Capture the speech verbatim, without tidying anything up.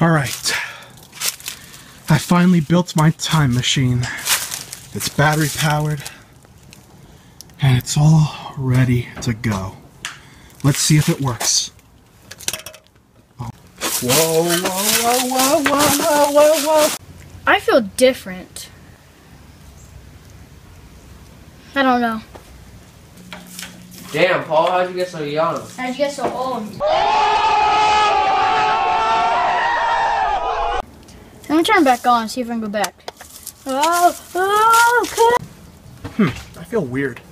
Alright. I finally built my time machine. It's battery powered. And it's all ready to go. Let's see if it works. Oh. Whoa, whoa, whoa, whoa, whoa, whoa, whoa, whoa. I feel different. I don't know. Damn, Paul, how'd you get so young? How'd you get so old? Let me turn it back on, see if I can go back. Oh, oh, Hmm, I feel weird.